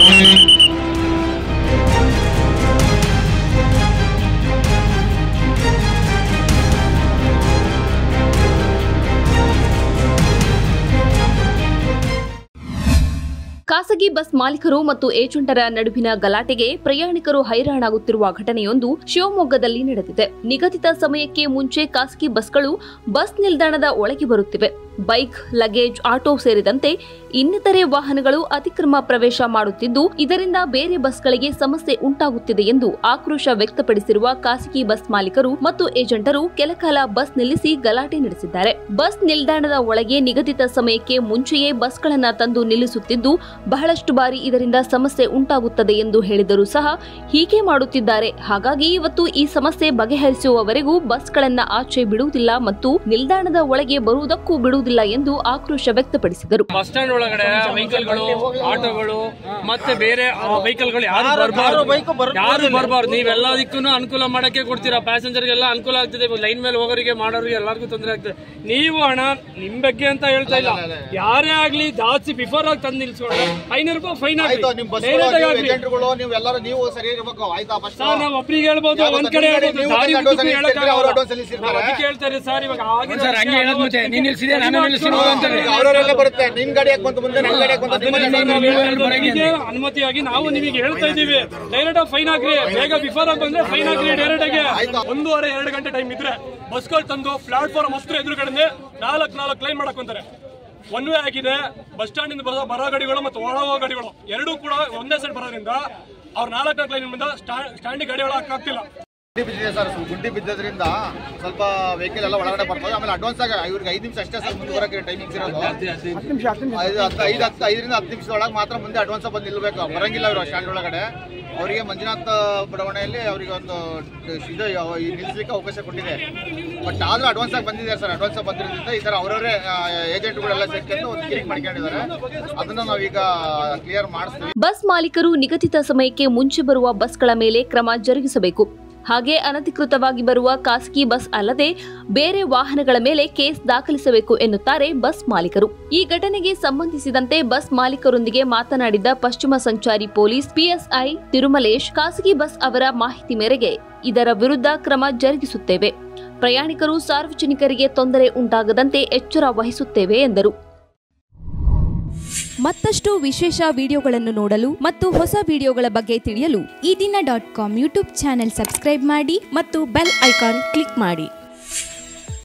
ಖಾಸಗಿ ಬಸ್ ಮಾಲೀಕರು ಮತ್ತು ಏಜೆಂಟರ ನಡುವಿನ ಗಲಾಟೆಗೆ ಪ್ರಯಾಣಿಕರು ಹೈರಾಣಾಗುತ್ತಿರುವ ಘಟನೆಯೊಂದು ಶಿವಮೊಗ್ಗದಲ್ಲಿ ನಡೆದಿದೆ. ನಿಗದಿತ ಸಮಯಕ್ಕೆ ಮುಂಚೆ ಖಾಸಗಿ ಬಸ್ಗಳು ಬಸ್ ನಿಲ್ದಾಣದ ಒಳಗೆ ಬರುತ್ತಿವೆ. ಬೈಕ್, ಲಗೇಜ್, ಆಟೋ ಸೇರಿದಂತೆ ಇನ್ನಿತರೆ ವಾಹನಗಳು ಅತಿಕ್ರಮ ಪ್ರವೇಶ ಮಾಡುತ್ತಿದ್ದು, ಇದರಿಂದ ಬೇರೆ ಬಸ್ಗಳಿಗೆ ಸಮಸ್ಯೆ ಉಂಟಾಗುತ್ತಿದೆ ಎಂದು ಆಕ್ರೋಶ ವ್ಯಕ್ತಪಡಿಸಿರುವ ಖಾಸಗಿ ಬಸ್ ಮಾಲೀಕರು ಮತ್ತು ಏಜೆಂಟರು ಕೆಲಕಾಲ ಬಸ್ ನಿಲ್ಲಿಸಿ ಗಲಾಟೆ ನಡೆಸಿದ್ದಾರೆ. ಬಸ್ ನಿಲ್ದಾಣದ ಒಳಗೆ ನಿಗದಿತ ಸಮಯಕ್ಕೆ ಮುಂಚೆಯೇ ಬಸ್ಗಳನ್ನು ತಂದು ನಿಲ್ಲಿಸುತ್ತಿದ್ದು, ಬಹಳಷ್ಟು ಬಾರಿ ಇದರಿಂದ ಸಮಸ್ಯೆ ಉಂಟಾಗುತ್ತದೆ ಎಂದು ಹೇಳಿದರೂ ಸಹ ಹೀಗೆ ಮಾಡುತ್ತಿದ್ದಾರೆ. ಹಾಗಾಗಿ ಇವತ್ತು ಈ ಸಮಸ್ಯೆ ಬಗೆಹರಿಸುವವರೆಗೂ ಬಸ್ಗಳನ್ನ ಆಚೆ ಬಿಡುವುದಿಲ್ಲ ಮತ್ತು ನಿಲ್ದಾಣದ ಒಳಗೆ ಬರುವುದಕ್ಕೂ ಬಿಡುವುದಿಲ್ಲ ಎಂದು ಆಕ್ರೋಶ ವ್ಯಕ್ತಪಡಿಸಿದರು. ಬಸ್ ಸ್ಟ್ಯಾಂಡ್ ಒಳಗಡೆ ವೆಹಿಕಲ್ಗಳು, ಆಟೋಗಳು ಮತ್ತೆ ಬೇರೆ ವೆಹಿಕಲ್ಗಳು ಯಾರು ಬರಬಾರ್ದು. ನೀವೆಲ್ಲದಕ್ಕೂ ಅನುಕೂಲ ಮಾಡಕ್ಕೆ ಕೊಡ್ತೀರಾ. ಪ್ಯಾಸೆಂಜರ್ಗೆಲ್ಲ ಅನುಕೂಲ ಆಗ್ತದೆ. ಲೈನ್ ಮೇಲೆ ಹೋಗೋರಿಗೆ ಮಾಡೋರಿಗೆ ಎಲ್ಲರಿಗೂ ತೊಂದರೆ ಆಗ್ತದೆ. ನೀವು ಹಣ ನಿಮ್ ಬಗ್ಗೆ ಅಂತ ಹೇಳ್ತಾ ಇಲ್ಲ. ಯಾರೇ ಆಗ್ಲಿ ಜಾಸ್ತಿ ಬಿಫೋರ್ ಆಗಿ ತಂದು ನಿಲ್ಸ್ಕೊಂಡ್ರೆ ₹500 ಫೈನ್ ಹಾಕಿ. ನಾವು ಒಬ್ರಿಗೆ ಹೇಳ್ಬೋದು, ಒಂದ್ ಕಡೆ ಹೇಳ್ತಾರೆ ಸರ್. ಇವಾಗ ಅನುಮತಿಯಾಗಿ ನಾವು ನಿಮಗೆ ಹೇಳ್ತಾ ಇದೀವಿ, ಡೈರೆಕ್ಟ್ ಆಗಿ ಫೈನ್ ಹಾಕ್ರಿ. ಬೇಗ ಬಿಫೋರ್ ಆಗಿ ಬಂದ್ರೆ ಫೈನ್ ಹಾಕ್ರಿ. ಡೈರೆಕ್ಟ್ ಆಗಿ 1.5-2 ಗಂಟೆ ಟೈಮ್ ಇದ್ರೆ ಬಸ್ಗಳು ತಂದು ಪ್ಲಾಟ್ಫಾರ್ಮ್ ಹತ್ರ ಎದುರುಗಡೆ 4 ಲೈನ್ ಮಾಡಕೊಂತಾರೆ. ಒನ್ ವೇ ಆಗಿದೆ. ಬಸ್ ಸ್ಟ್ಯಾಂಡ್ ಇಂದ ಬರೋ ಗಾಡಿಗಳು ಮತ್ತು ಒಳ ಹೋಗೋ ಗಾಡಿಗಳು ಎರಡೂ ಕೂಡ ಒಂದೇ ಸೈಡ್ ಬರೋದ್ರಿಂದ ಅವ್ರು 4 ಲೈನ್ ಇಂದ ಸ್ಟ್ಯಾಂಡಿಗೆ ಗಾಡಿ ಒಳಗೆ ಹಾಕ್ತಿಲ್ಲ. ಗುಂಡಿ ಬಿದ್ದದ್ರಿಂದ ಸ್ವಲ್ಪ ವೆಹಿಕಲ್ ಎಲ್ಲ ಒಳಗಡೆ ಬರ್ತದೆ. ಆಮೇಲೆ ಅಡ್ವಾನ್ಸ್ ಆಗಿ ಇವ್ರಿಗೆ 5 ನಿಮಿಷ ಅಷ್ಟೇ ಸರ್ ಮುಂದೆ ಬರೋಕೆ ಟೈಮಿಂಗ್ಸ್ ಇರೋದು. 5ರಿಂದ 10 ನಿಮಿಷದೊಳಗೆ ಮಾತ್ರ ಮುಂದೆ ಅಡ್ವಾನ್ಸ್ ಬಂದು ನಿಲ್ಬೇಕು. ಬರಂಗಿಲ್ಲ ಇವರು ಸ್ಟ್ಯಾಂಡ್ ಒಳಗಡೆ. ಅವರಿಗೆ ಮಂಜುನಾಥ್ ಬಡಾವಣೆಯಲ್ಲಿ ಅವರಿಗೆ ಒಂದು ಇದು ನಿಲ್ಲಿಸಲಿಕ್ಕೆ ಅವಕಾಶ ಕೊಟ್ಟಿದೆ. ಬಟ್ ಆದ್ರೂ ಅಡ್ವಾನ್ಸ್ ಆಗಿ ಬಂದಿದೆ ಸರ್. ಅಡ್ವಾನ್ಸ್ ಆಗಿ ಬಂದಿರೋದ್ರಿಂದ ಈ ತರ ಅವರವರೇ ಏಜೆಂಟ್ಗಳೆಲ್ಲ ಸೇರ್ಕೊಂಡು ಒಂದು ಕಿರಿಕ್ ಮಾಡ್ಕೊಂಡಿದ್ದಾರೆ. ಅದನ್ನ ನಾವೀಗ ಕ್ಲಿಯರ್ ಮಾಡಿಸ್ತೀವಿ. ಬಸ್ ಮಾಲೀಕರು ನಿಗದಿತ ಸಮಯಕ್ಕೆ ಮುಂಚೆ ಬರುವ ಬಸ್ಗಳ ಮೇಲೆ ಕ್ರಮ ಜರುಗಿಸಬೇಕು. ಹಾಗೆ ಅನಧಿಕೃತವಾಗಿ ಬರುವ ಖಾಸಗಿ ಬಸ್ ಅಲ್ಲದೆ ಬೇರೆ ವಾಹನಗಳ ಮೇಲೆ ಕೇಸ್ ದಾಖಲಿಸಬೇಕು ಎನ್ನುತ್ತಾರೆ ಬಸ್ ಮಾಲೀಕರು. ಈ ಘಟನೆಗೆ ಸಂಬಂಧಿಸಿದಂತೆ ಬಸ್ ಮಾಲೀಕರೊಂದಿಗೆ ಮಾತನಾಡಿದ ಪಶ್ಚಿಮ ಸಂಚಾರಿ ಪೊಲೀಸ್ ಪಿಎಸ್ಐ ತಿರುಮಲೇಶ್, ಖಾಸಗಿ ಬಸ್ ಅವರ ಮಾಹಿತಿ ಮೇರೆಗೆ ಇದರ ವಿರುದ್ಧ ಕ್ರಮ ಜರುಗಿಸುತ್ತೇವೆ. ಪ್ರಯಾಣಿಕರು, ಸಾರ್ವಜನಿಕರಿಗೆ ತೊಂದರೆ ಉಂಟಾಗದಂತೆ ಎಚ್ಚರ ವಹಿಸುತ್ತೇವೆ ಎಂದರು. ಮತ್ತಷ್ಟು ವಿಶೇಷ ವಿಡಿಯೋಗಳನ್ನು ನೋಡಲು ಮತ್ತು ಹೊಸ ವಿಡಿಯೋಗಳ ಬಗ್ಗೆ ತಿಳಿಯಲು ಈ ದಿನ .com ಯೂಟ್ಯೂಬ್ ಚಾನೆಲ್ ಸಬ್ಸ್ಕ್ರೈಬ್ ಮಾಡಿ ಮತ್ತು ಬೆಲ್ ಐಕಾನ್ ಕ್ಲಿಕ್ ಮಾಡಿ.